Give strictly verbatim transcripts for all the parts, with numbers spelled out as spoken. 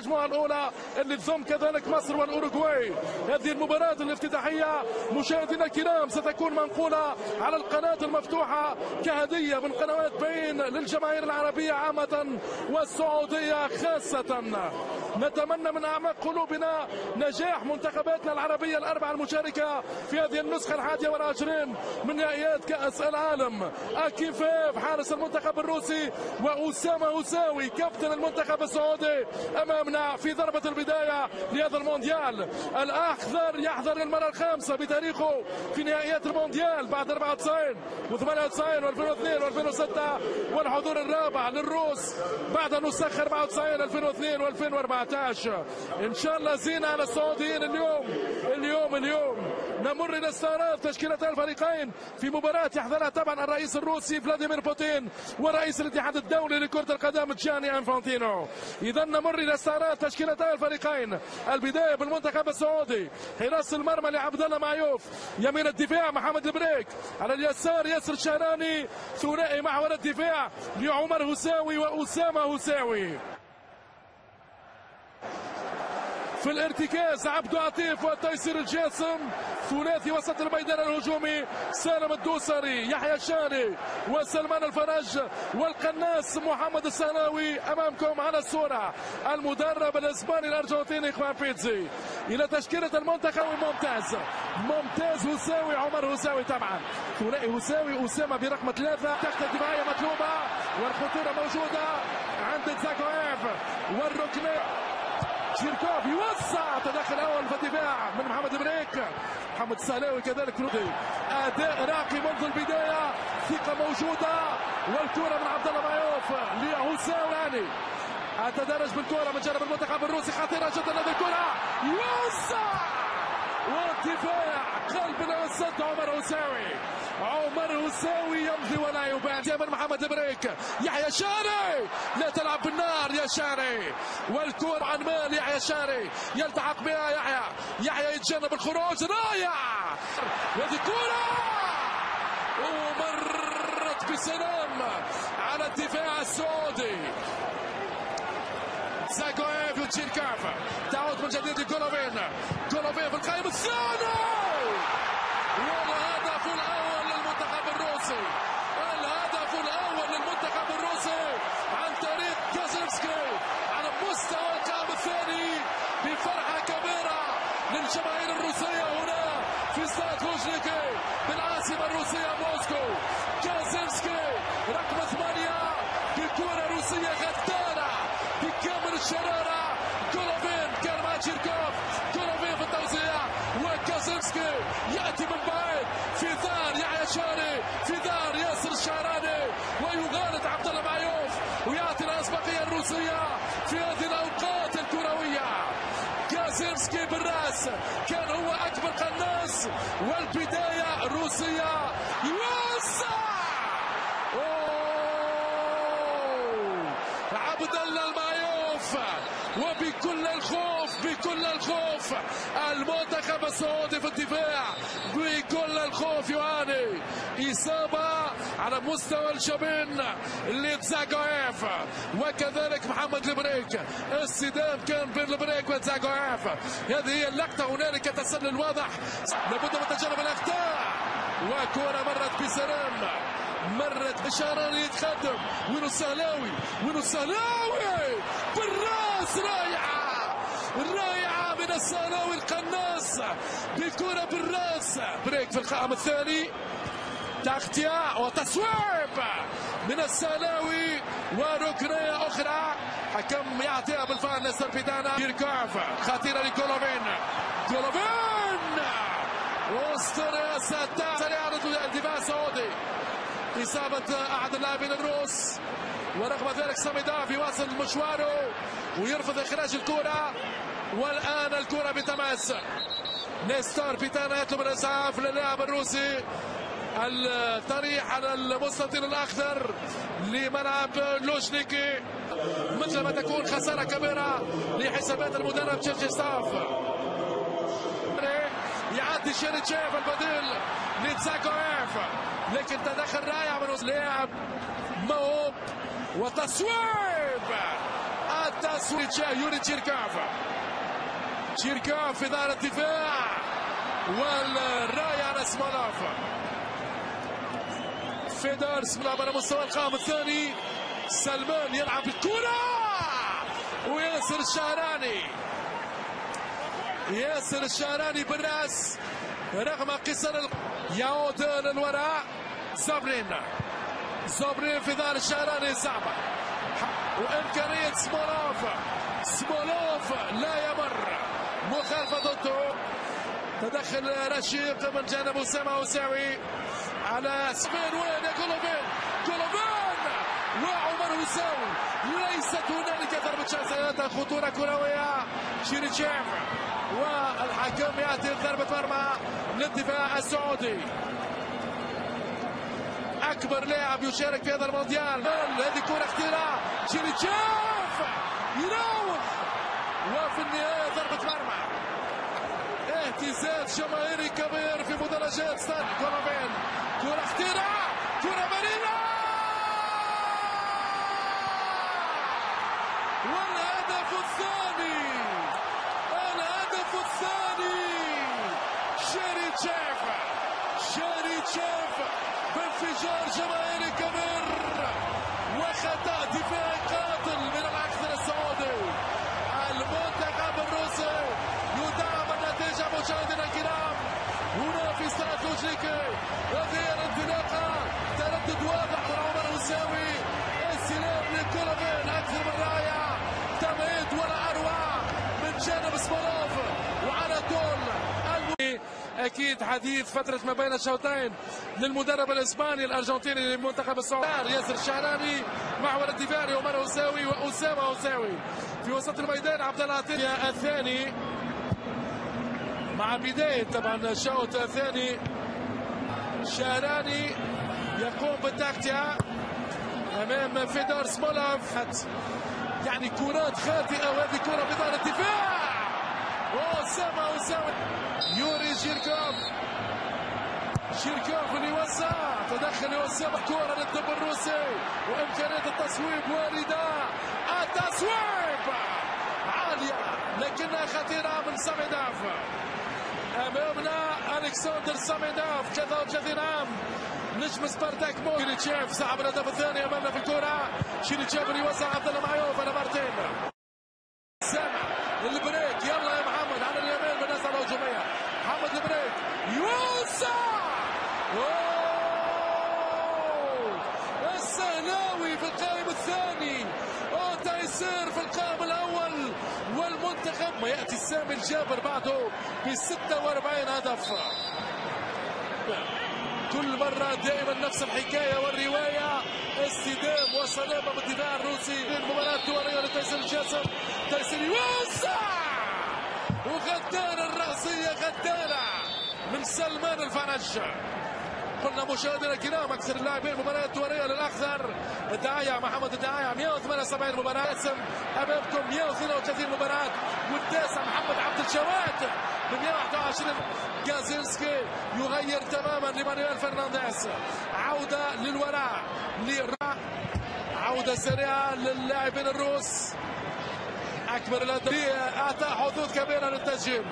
المجموعة الأولى اللي تضم كذلك مصر والأوروغواي. هذه المباراة الافتتاحية مشاهدينا الكرام ستكون منقولة على القناة المفتوحة كهدية من قنوات بين للجماهير العربية عامة والسعودية خاصة. نتمنى من أعماق قلوبنا نجاح منتخباتنا العربية الأربعة المشاركة في هذه النسخة الحادية والعشرين من نهائيات كأس العالم. أكيفيف حارس المنتخب الروسي وأسامة هوساوي كابتن المنتخب السعودي أمامنا في ضربة البداية لهذا المونديال. الأخضر يحضر للمرة الخامسة بتاريخه في نهائيات المونديال بعد أربعة وتسعين وثمانية وتسعين وألفين واثنين وألفين وستة، والحضور الرابع للروس بعد نسخ أربعة وتسعين ألفين واثنين وألفين وأربعة عشر. إن شاء الله زينة على السعوديين اليوم اليوم اليوم. نمر إلى استعراض تشكيلة الفريقين في مباراة يحضرها طبعا الرئيس الروسي فلاديمير بوتين ورئيس الاتحاد الدولي لكرة القدم جاني انفانتينو. إذا نمر إلى استعراض تشكيلة الفريقين. البداية بالمنتخب السعودي. حراس المرمى لعبد الله معيوف، يمين الدفاع محمد البريك، على اليسار ياسر الشهراني، ثنائي محور الدفاع لعمر هوساوي وأسامة هوساوي. في الارتكاز عبدو عطيف وتيسير الجاسم، ثلاثي وسط الميدان الهجومي سالم الدوسري، يحيى الشاري وسلمان الفرج والقناص محمد السهلاوي امامكم على الصوره. المدرب الاسباني الارجنتيني خوان بيتزي. الى تشكيله المنتخب ممتاز ممتاز هوساوي عمر هوساوي، طبعا ثنائي هوساوي اسامه برقم ثلاثه. تحت الدفاعيه مطلوبه والخطوره موجوده عند زاكويف والركنيه. شيركوف يوسع تدخل اول في الدفاع من محمد بريك. محمد السهلاوي كذلك ردي. اداء راقي منذ البدايه، ثقه موجوده والكره من عبد الله معيوف لهوساوي. اتدرج بالكره من جانب المنتخب الروسي، خطيره جدا هذه الكره، يوسع والدفاع قلب الاسد عمر هوساوي. عمر هوساوي يمضي ولا يبالي من محمد بريك. يحيى شاري، لا تلعب بالنار يا شاري، والكرة عن مال يحيى شاري، يلتحق بها يحيى يحيى يتجنب الخروج، رائع هذه كرة ومرت بسلام على الدفاع السعودي. زاكويف وتشيركاف، تعود من جديد لجولوفين. جولوفين في القائم الثاني، والهدف الاول للمنتخب الروسي. الهدف الاول للمنتخب الروسي عن طريق كازيمسكي على مستوى القائم الثاني، بفرحه كبيره للجماهير الروسيه هنا في استاد لوجنيكي بالعاصمه الروسيه موسكو. كازيمسكي رقم ثمانيه بكره روسيه غداره بكامل الشراره. جولوفين كان مع تشيركوف، جولوفين في التوزيع وكازيمسكي ياتي من بعيد في ثار يحيى شاري، في ثار ياسر الشهراني، ويغالط عبد الله معيوف ويعطي الاسبقيه الروسيه في هذه الاوقات الكرويه. كازيمسكي بالراس كان هو اكبر قناص، والبدايه روسيه. يوسع عبد الله المعيوف، وبكل الخوف بكل الخوف المنتخب السعودي في الدفاع بكل الخوف يعاني. إصابة على مستوى الجبين لزاكويف وكذلك محمد البريك. الصدام كان بين البريك وزاكويف. هذه هي اللقطة، هنالك تسلل واضح، لابد من تجنب الأخطاء، وكرة مرت بسلام، مرت بشارة يتقدم. وينو السهلاوي وينو السهلاوي بالراس، رائعة رائعة من السهلاوي القناص بالكرة بالراس. بريك في القائم الثاني، تغطية وتصويب من السهلاوي وركنية أخرى. حكم يعطيها بالفعل نستر بيدانا. شيركوف خطيرة لجولوفين، جولوفين وسط ستة سريعة الدفاع السعودي. إصابة أحد اللاعبين الروس، ورغم ذلك ساميداف يواصل مشواره ويرفض إخراج الكرة. والآن الكرة بتماس. نستار بيتانا يطلب الإسعاف للاعب الروسي. الطريح على المستطيل الأخضر لملعب لوجنيكي، مثل ما تكون خسارة كبيرة لحسابات المدرب تشيرشيستاف. يعدي شيريتشيف البديل لتزاكويف، لكن تدخل رائع من لاعب موهوب وتصويب التسويق يوري تشيركوف. تشيركوف في دار الدفاع والراية على سمولوف. فيدرس ملعب على مستوى القائم الثاني. سلمان يلعب الكرة وياسر الشهراني. ياسر الشهراني بالراس رغم قصر ال... يعود للوراء. زابرين زابرين في دار الشهراني صعبة وإمكانية سمولوف. سمولوف لا يمر مخالفة ضده. تدخل رشيق من جانب أسامة وساوي على سبين. وين يا كولوفين؟ كولوفين وعمر وساوي. ليست هنالك ضربة شمسية. خطورة كروية. شيريتشيف والحكم يأتي ضربة مرمى للدفاع السعودي. أكبر لاعب يشارك في هذا المونديال. هذه كرة اختراع. شيريتشيف يراوغ وفي النهاية ضربة مرمى. اهتزاز جماهيري كبير في مدرجات ستاد كولوفين. كرة اختراع. كرة مريرة والهدف الثاني. الهدف الثاني. شيريتشيف شيريتشيف بانفجار جماهيري كبير وخطأ دفاعي قاتل من العكس السعودي. المنتخب الروسي يدعم النتيجة. مشاهدينا الكرام هنا في استاد لوجيكي. هذه الانطلاقة تردد واضح من عمر وساوي. استلام لكولوفين أكثر من رائع. تمهيد ولا أروع من جانب سمولوف وعلى طول. اكيد حديث فتره ما بين الشوطين للمدرب الاسباني الارجنتيني للمنتخب السعودي. ياسر الشهراني محور الدفاعي عمر وساوي واسامه وساوي في وسط الميدان. عبد الله عطيه الثاني مع بدايه طبعا الشوط الثاني. الشهراني يقوم بالتغطيه امام فيدور سمولوف. يعني كرات خاطئه وهذه كره في دار الدفاع. واسامه وساوي. يوري شيركوف. شيركوف اللي يوسع. تدخل يوسع كرة للدب الروسي وإمكانية التصويب واردة. التصويب عالية لكنها خطيرة من ساميداف. أمامنا ألكسندر ساميداف ثلاثة وثلاثين عام نجم سبارتاك موسكو. شيريتشيف صاحب الهدف الثاني أمامنا في الكرة. شيريتشيف اللي يوسع عبد الله معيوف على مارتين. سامع البريك. يلا يا محمد على اليمين بالنسبة الهجومية. محمد البريك يوسع. السهلاوي في القائم الثاني. أو تيسير في القائم الأول. والمنتخب ما يأتي سامي الجابر بعده ب ستة وأربعين هدف. كل مرة دائما نفس الحكاية والرواية. استدام وسلامة بالدفاع الروسي. المباراة الدولية لتيسير الجاسم. تيسير يوسع وغدارة الرأسية. غدارة من سلمان الفرج. قلنا مشاهدينا الكرام اكثر اللاعبين مباريات دوريه للاخضر. الدعايه محمد الدعايه مئة وثمانية وسبعين مباراه. اسم امامكم مئة واثنين وثلاثين مباراه. والتاسع محمد عبد الجواد ب مئة وواحد وعشرين. جازينسكي يغير تماما لمانويل فرنانديز. عوده للوراء. عوده سريعه للاعبين الروس. اكبر الاهداف اعطى حظوظ كبيره للتسجيل.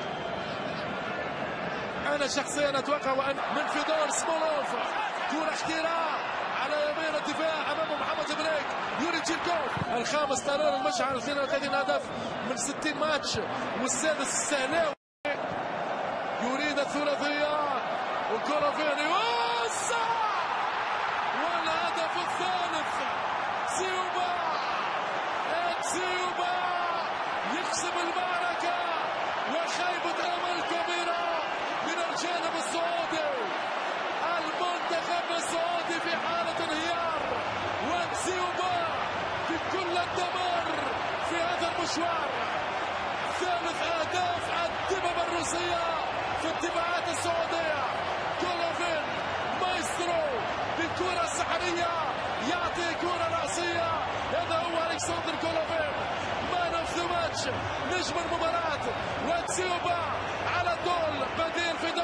انا شخصيا اتوقع وان من فيدور سمولوف. كرة اختراع على يمين الدفاع امام محمد بريك. يوري تشيركوف الخامس قرار المشعل. اثنين وثلاثين هدف من ستين ماتش والسادس السهلاوي يريد الثلاثيه. وكولوفين يوسع والهدف الثالث. سيوبا سيوبا يكسب المعركه وخيبه امل كبيره من الجانب السعودي. المنتخب السعودي في حالة انهيار. وانسيوبا في كل الدمار في هذا المشوار. ثالث اهداف الدببة الروسية في الدفاعات السعودية. كولوفين مايسترو بكرة سحرية يعطي كرة رأسية. هذا هو الكسندر كولوفين مان اوف ذا ماتش نجم المباراة. وانسيوبا على الدول بديل في